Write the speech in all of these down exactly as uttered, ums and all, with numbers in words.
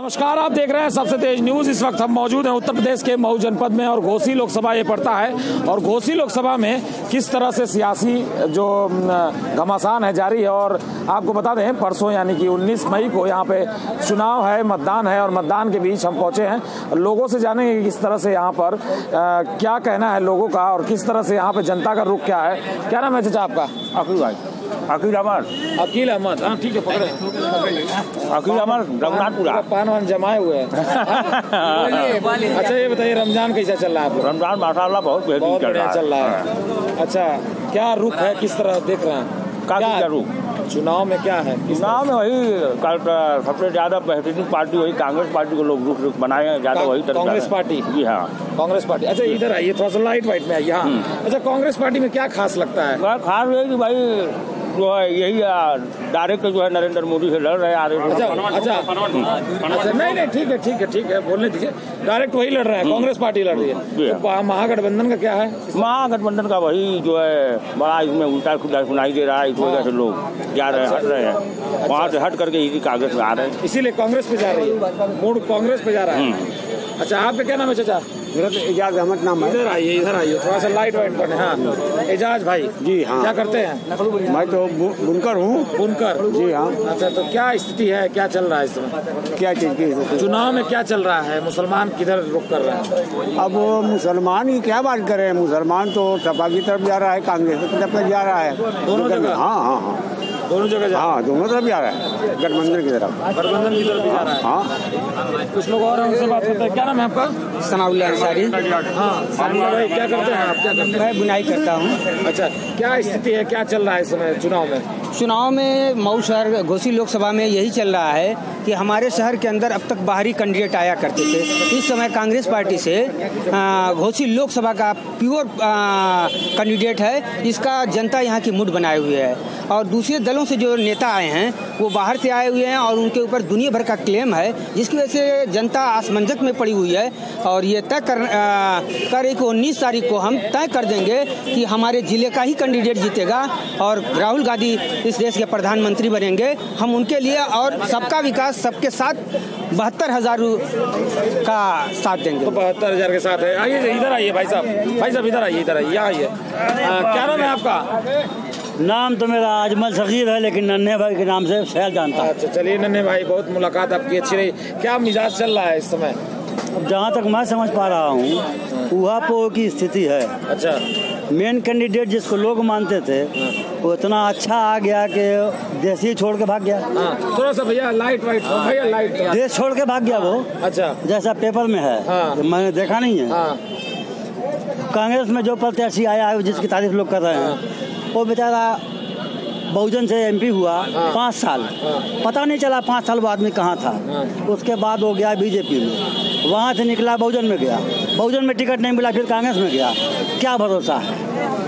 नमस्कार, आप देख रहे हैं सबसे तेज न्यूज। इस वक्त हम मौजूद हैं उत्तर प्रदेश के मऊ जनपद में और घोसी लोकसभा ये पड़ता है और घोसी लोकसभा में किस तरह से सियासी जो घमासान है जारी है। और आपको बता दें परसों यानी कि उन्नीस मई को यहाँ पे चुनाव है, मतदान है और मतदान के बीच हम पहुंचे हैं। लोगों से जानेंगे कि किस तरह से यहाँ पर आ, क्या कहना है लोगों का और किस तरह से यहाँ पे जनता का रुख क्या है। क्या नाम है चाचा आपका? अकील भाई अकील अहमद अकील अहमद। हाँ ठीक है, पकड़े। अकील अहमद रघुनाथपुरा। पान वान जमाए हुए हैं। अच्छा ये बताइए रमजान कैसा चल रहा है आपको? रमजान माशाल्लाह बहुत बेहतरीन चल रहा है। चल रहा है। अच्छा क्या रुख है, किस तरह देख रहे हैं? क्या रुख चुनाव में क्या है? चुनाव में वही सबसे ज्यादा बेहतरीन पार्टी वही कांग्रेस पार्टी को लोग रुख रुख बनाए हैं ज्यादा वही कांग्रेस पार्टी। जी हाँ, कांग्रेस पार्टी। अच्छा इधर आइए, थोड़ा सा लाइट वाइट में आइए। हाँ अच्छा, कांग्रेस पार्टी में क्या खास लगता है? खास है कि भाई जो है यही डायरेक्ट जो है नरेंद्र मोदी से लड़ रहे हैं। अच्छा अच्छा अच्छा नहीं नहीं ठीक है ठीक है ठीक है बोलने दीजिए। डायरेक्ट वही लड़ रहे हैं, कांग्रेस पार्टी लड़ रही है। तो महागठबंधन का क्या है? महागठबंधन का वही जो है बड़ा इसमें उल्टा खुदा सुनाई दे रहा है। इस वजह से लोग जा रहे हैं, हट रहे हैं, वहाँ से हट करके इसी कांग्रेस में आ रहे हैं। इसीलिए कांग्रेस पे जा रही है, मूड कांग्रेस पे जा रहा है। अच्छा आपका क्या नाम है चाचा? मेरा तो एजाज अहमद नाम है। इधर आइए इधर आइए, थोड़ा सा लाइट वाइट बने। हाँ एजाज भाई जी हाँ। क्या करते हैं? मैं तो बुनकर हूँ। बुनकर जी हाँ। अच्छा तो क्या स्थिति है, क्या चल रहा है इस समय? क्या चीज की चुनाव में क्या चल रहा है? मुसलमान किधर रुख कर रहा है? अब मुसलमान की क्या बात करें, मुसलमान तो सपा की तरफ जा रहा है, कांग्रेस की तरफ जा रहा है। दोनों जगह? हाँ हाँ हाँ दोनों जगह जा हाँ दोनों तरफ जा रहा है, गठबंधन की तरफ। गठबंधन की तरफ जा रहा है। हाँ कुछ लोग और उनसे बात करते हैं। क्या नाम है आपका? सनाउल्लाह अंसारी। हाँ सनाउल्लाह भाई क्या करते हैं आप? क्या करते हैं? मैं बुनाई करता हूँ। अच्छा क्या स्थिति है, क्या चल रहा है इस समय चुनाव में? चुनाव में मऊ शहर घोसी लोकसभा में यही चल रहा है कि हमारे शहर के अंदर अब तक बाहरी कैंडिडेट आया करते थे। इस समय कांग्रेस पार्टी से घोसी लोकसभा का प्योर कैंडिडेट है, इसका जनता यहाँ की मूड बनाए हुए है। और दूसरे दलों से जो नेता आए हैं वो बाहर से आए हुए हैं और उनके ऊपर दुनिया भर का क्लेम है, जिसकी वजह से जनता असमंजस में पड़ी हुई है। और ये तय कर कर कि उन्नीस तारीख को हम तय कर देंगे कि हमारे जिले का ही कैंडिडेट जीतेगा और राहुल गांधी इस देश के प्रधानमंत्री बनेंगे। हम उनके लिए और सबका विकास सबके साथ बहत्तर हजार का साथ देंगे। तो बहत्तर हजार के साथ है। आइए इधर आइए भाई साहब, भाई साहब इधर आइए, इधर आइए, यहाँ आइए। क्या नाम है आपका? नाम तो मेरा अजमल सगीर है, लेकिन नन्हे भाई के नाम से शहर जानता है। अच्छा चलिए नन्हे भाई, बहुत मुलाकात आपकी अच्छी रही। क्या मिजाज चल रहा है इस समय? अब जहाँ तक मैं समझ पा रहा हूँ उहापो की स्थिति है। अच्छा मेन कैंडिडेट जिसको लोग मानते थे वो इतना अच्छा आ गया कि देश ही छोड़ के भाग गया। हाँ थोड़ा सा भैया लाइट वाइट भैया लाइट देश छोड़ के भाग गया वो। अच्छा जैसा पेपर में है। हाँ। मैंने देखा नहीं है। हाँ। कांग्रेस में जो प्रत्याशी आया है जिसकी तारीफ लोग कर रहे हैं वो बेचारा बहुजन से एमपी हुआ। हाँ। पाँच साल हाँ। पता नहीं चला पाँच साल वो आदमी कहाँ था। हाँ। उसके बाद वो गया बीजेपी में, वहाँ से निकला बहुजन में गया, बहुजन में टिकट नहीं मिला फिर कांग्रेस में गया। क्या भरोसा है?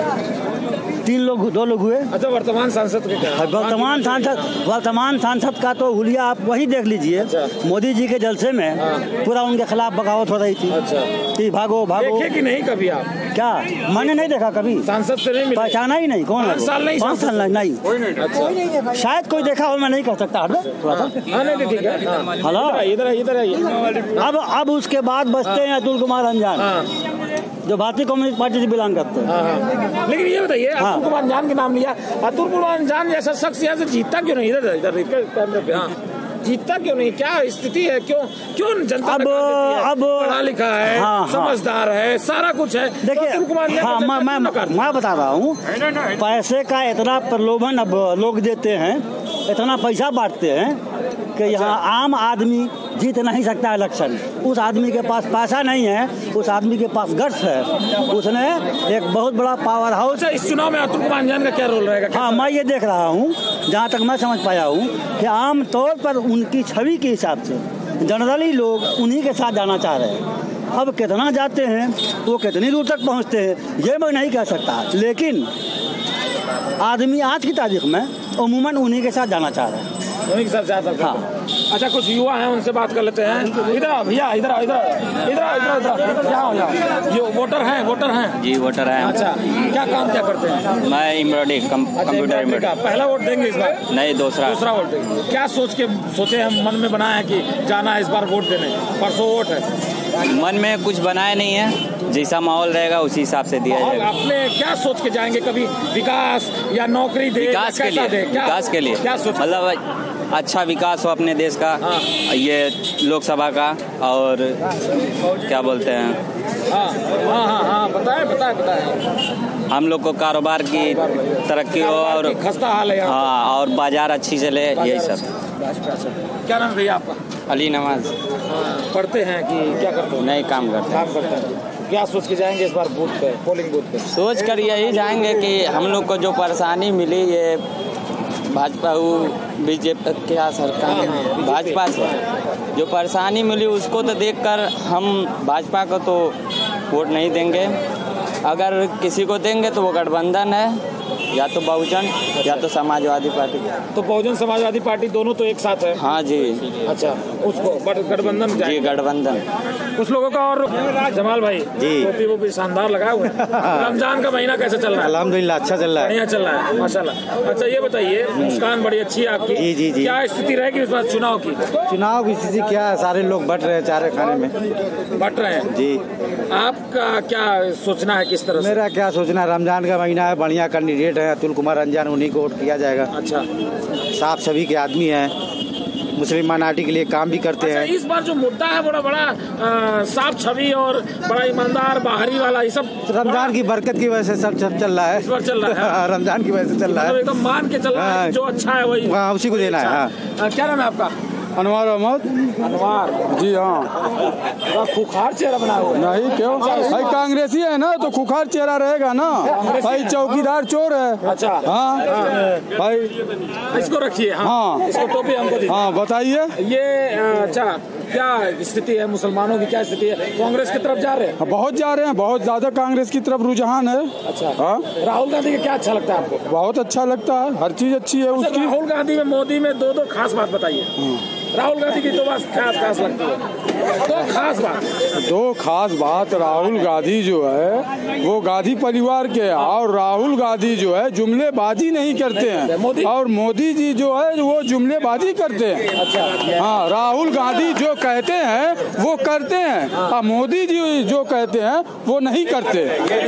तीन लोग दो लोग हुए। अच्छा वर्तमान सांसद के क्या? वर्तमान सांसद वर्तमान सांसद का तो हुलिया आप वही देख लीजिए। अच्छा। मोदी जी के जलसे में हाँ। पूरा उनके खिलाफ बगावत हो रही थी। अच्छा कि भागो भागो। देखे कि नहीं कभी आप? क्या मैंने नहीं देखा कभी। सांसद से नहीं मिले? पहचाना ही नहीं। कौन है? पाँच साल नहीं। पाँच साल नहीं। अच्छा शायद कोई देखा हो, मैं नहीं कह सकता। थोड़ा सा हेलो इधर इधर अब अब उसके बाद बचते हैं अतुल कुमार अंजान जो भारतीय कम्युनिस्ट पार्टी से बिलोंग करते हैं। हाँ। लेकिन ये बताइए अतुल कुमार अंजान के नाम लिया, अतुल कुमार अंजान जैसा शख्स यहाँ से जीतता क्यों नहीं? इधर इधर कैमरे पे। हाँ जीतता क्यों नहीं? क्या स्थिति है? क्यों क्यों जनता अब अब पढ़ा लिखा है। हाँ, समझदार है, सारा कुछ है। देखिए तो हाँ मैं मैं मैं बता रहा हूँ, पैसे का इतना प्रलोभन अब लोग देते हैं, इतना पैसा बांटते हैं कि यहाँ आम आदमी जीत नहीं सकता इलेक्शन। उस आदमी के पास पैसा नहीं है, उस आदमी के पास गट्स है, उसने एक बहुत बड़ा पावर हाउस। इस चुनाव में अतुल कुमार अंजान का क्या रोल रहेगा? हाँ मैं ये देख रहा हूँ, जहाँ तक मैं समझ पाया हूँ कि आम तौर पर उनकी छवि के हिसाब से जनरली लोग उन्हीं के साथ जाना चाह रहे हैं। अब कितना जाते हैं, वो कितनी दूर तक पहुँचते हैं ये मैं नहीं कह सकता, लेकिन आदमी आज की तारीख में अमूमन उन्हीं के साथ जाना चाह रहे हैं। उन्हीं के साथ ज्यादा करते हैं। अच्छा, कुछ युवा हैं, उनसे बात कर लेते हैं। इधर आओ भैया, इधर आओ, इधर इधर इधर इधर यहाँ यहाँ ये वोटर हैं, वोटर हैं जी, वोटर है। अच्छा, क्या काम क्या करते हैं? मैं एम्ब्रॉयडरी कंप्यूटर एम्ब्रॉयडरी। पहला वोट देंगे इस बार? नहीं, दूसरा दूसरा वोट देंगे। क्या सोच के सोचे हम मन में बनाए कि जाना है इस बार वोट देने? परसों वोट है, मन में कुछ बनाया नहीं है, जैसा माहौल रहेगा उसी हिसाब से दिया जाएगा। आपने क्या सोच के जाएंगे? कभी विकास या नौकरी दे? विकास के लिए, विकास के लिए क्या सोच? मतलब अच्छा विकास हो अपने देश का। हाँ। ये लोकसभा का और क्या बोलते हैं, हाँ हाँ हाँ हाँ बताए बताए बताए हम लोग को कारोबार की तरक्की हो और खस्ता हाल है यहाँ। हाँ, और बाजार अच्छी चले, यही सब। क्या नाम भैया आपका? अली नवाज। पढ़ते हैं कि क्या करते हैं? नहीं, काम करते काम करते हैं। क्या सोच के जाएंगे इस बार बूथ पे, पोलिंग बूथ पे? सोच कर यही जाएंगे कि हम लोग को जो परेशानी मिली ये भाजपा बीजेपी क्या सरकार भाजपा से जो परेशानी मिली उसको तो देखकर हम भाजपा को तो वोट नहीं देंगे। अगर किसी को देंगे तो वो गठबंधन है, या तो बहुजन या तो समाजवादी पार्टी। तो बहुजन समाजवादी पार्टी दोनों तो एक साथ है? हाँ जी। अच्छा, उसको गठबंधन जी, गठबंधन। कुछ लोगों का। और जमाल भाई जी, टोपी वो भी शानदार लगाए हुए हैं। रमजान का महीना कैसे चल रहा है? अल्हम्दुलिल्लाह अच्छा चल रहा है। बढ़िया चल रहा है माशाल्लाह। अच्छा, ये बताइए, मुस्कान बड़ी अच्छी है आपकी। जी जी जी। क्या स्थिति रहेगी इस बार चुनाव की? चुनाव की स्थिति क्या है, सारे लोग बट रहे हैं चारे खाने में, बट रहे हैं जी। आपका क्या सोचना है, किस तरह से? मेरा क्या सोचना है, रमजान का महीना है, बढ़िया कैंडिडेट है अतुल कुमार रंजन, उन्हीं को वोट किया जाएगा। अच्छा, साफ सभी के आदमी हैं, मुस्लिम माइनॉरिटी के लिए काम भी करते अच्छा, हैं। इस बार जो मुद्दा है बड़ा बड़ा आ, साफ छवि और बड़ा ईमानदार बाहरी वाला, ये सब रमजान की बरकत की वजह से सब सब चल रहा है। इस बार चल रहा है रमजान की वजह से चल रहा है, एकदम मान के चल रहा है, जो अच्छा है वही हाँ, उसी को देना है। हाँ। आ, क्या नाम है आपका? अनवार अहमद। अनवार जी हाँ। खुखार चेहरा बना हुआ है। नहीं, क्यों भाई, कांग्रेसी है ना तो खुखार चेहरा रहेगा ना भाई। चौकीदार चोर है। अच्छा, हाँ भाई, इसको रखिए। हाँ, हाँ। इसको टोपी हमको दीजिए। हाँ बताइए। ये अच्छा, क्या स्थिति है मुसलमानों की? क्या स्थिति है? कांग्रेस की तरफ जा रहे हैं? बहुत जा रहे हैं, बहुत ज्यादा कांग्रेस की तरफ रुझान है। अच्छा, हाँ। राहुल गांधी का क्या अच्छा लगता है आपको? बहुत अच्छा लगता है, हर चीज अच्छी है उसकी। राहुल गांधी में मोदी में दो दो खास बात बताइए। राहुल गांधी की दो बात खास खास लगती है, दो खास बात। दो खास बात, राहुल गांधी जो है वो गांधी परिवार के हैं, और राहुल गांधी जो है जुमलेबाजी नहीं करते हैं, और मोदी जी जो है वो जुमलेबाजी करते हैं। अच्छा, हाँ, राहुल गांधी जो कहते हैं वो करते हैं, और मोदी जी जो कहते हैं वो नहीं करते।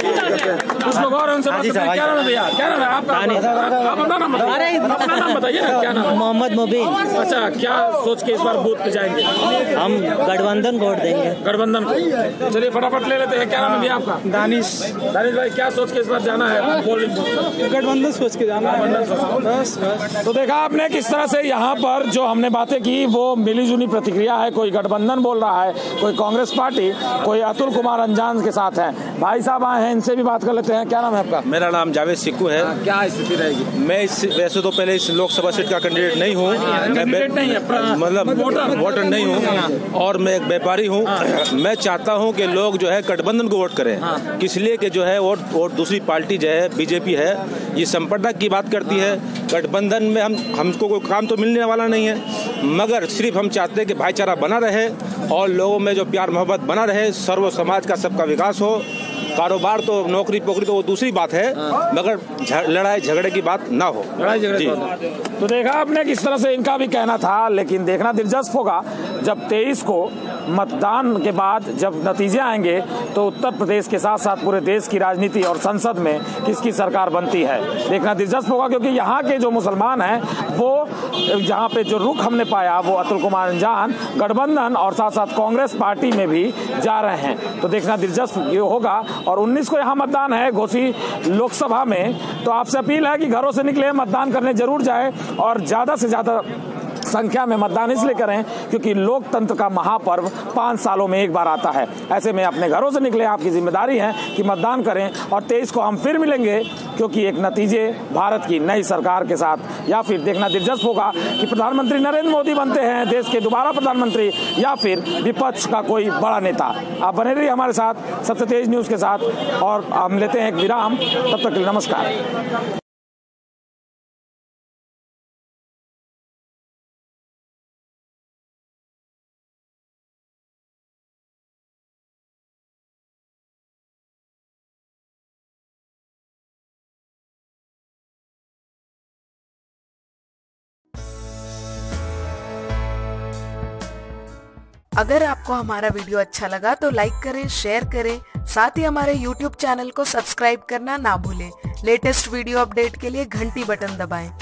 कुछ लोग और उनसे बात करते हैं। क्या नाम है भैया? क्या नाम है आपका? आप अपना नाम बताइए, अपना नाम बताइए ना, क्या नाम है? मोहम्मद मुबीन। अच्छा, क्या सोच के इस बार बूथ पे जाएंगे? हम गठबंधन को वोट देंगे। गठबंधन को। चलिए फटाफट ले लेते हैं। क्या नाम है भैया आपका? दानिश। दानिश भाई, क्या सोच के इस बार जाना है पोलिंग बूथ? गठबंधन सोच के जाना है। बस बस। तो देखा आपने किस तरह से यहाँ पर जो हमने बातें की वो मिली जुली प्रतिक्रिया है। कोई गठबंधन बोल रहा है, कोई कांग्रेस पार्टी, कोई अतुल कुमार अंजान के साथ है। भाई साहब आए हैं, इनसे भी बात कर लेते हैं। क्या नाम है आपका? मेरा नाम जावेद सिक्कू है। क्या स्थिति रहेगी? मैं इस वैसे तो पहले इस लोकसभा सीट का कैंडिडेट नहीं हूँ, कैंडिडेट नहीं है, मतलब वोटर नहीं हूँ, और मैं एक व्यापारी हूँ। मैं चाहता हूँ कि लोग जो है गठबंधन को वोट करें, किस लिए कि जो है वोट वोट दूसरी पार्टी जो है बीजेपी है, ये संप्रदाय की बात करती है। गठबंधन में हम हमको कोई काम तो मिलने वाला नहीं है, मगर सिर्फ हम चाहते हैं कि भाईचारा बना रहे और लोगों में जो प्यार मोहब्बत बना रहे, सर्व समाज का सबका विकास हो। कारोबार तो नौकरी पोकरी तो वो दूसरी बात है, मगर लड़ाई झगड़े की बात ना हो। लड़ाई झगड़े तो देखा आपने किस तरह से इनका भी कहना था, लेकिन देखना दिलचस्प होगा जब तेईस को मतदान के बाद जब नतीजे आएंगे तो उत्तर प्रदेश के साथ साथ पूरे देश की राजनीति और संसद में किसकी सरकार बनती है। देखना दिलचस्प होगा, क्योंकि यहाँ के जो मुसलमान हैं वो यहाँ पे जो रुख हमने पाया वो अतुल कुमार अंजान गठबंधन और साथ साथ कांग्रेस पार्टी में भी जा रहे हैं। तो देखना दिलचस्प ये होगा। और उन्नीस को यहाँ मतदान है घोसी लोकसभा में, तो आपसे अपील है कि घरों से निकले, मतदान करने जरूर जाए और ज़्यादा से ज़्यादा संख्या में मतदान इसलिए करें क्योंकि लोकतंत्र का महापर्व पाँच सालों में एक बार आता है। ऐसे में अपने घरों से निकले, आपकी जिम्मेदारी है कि मतदान करें। और तेईस को हम फिर मिलेंगे, क्योंकि एक नतीजे भारत की नई सरकार के साथ, या फिर देखना दिलचस्प होगा कि प्रधानमंत्री नरेंद्र मोदी बनते हैं देश के दोबारा प्रधानमंत्री, या फिर विपक्ष का कोई बड़ा नेता। आप बने रहिए हमारे साथ सबसे तेज न्यूज़ के साथ, और हम लेते हैं एक विराम। तब तक के लिए नमस्कार। अगर आपको हमारा वीडियो अच्छा लगा तो लाइक करें, शेयर करें, साथ ही हमारे यूट्यूब चैनल को सब्सक्राइब करना ना भूलें। लेटेस्ट वीडियो अपडेट के लिए घंटी बटन दबाएं।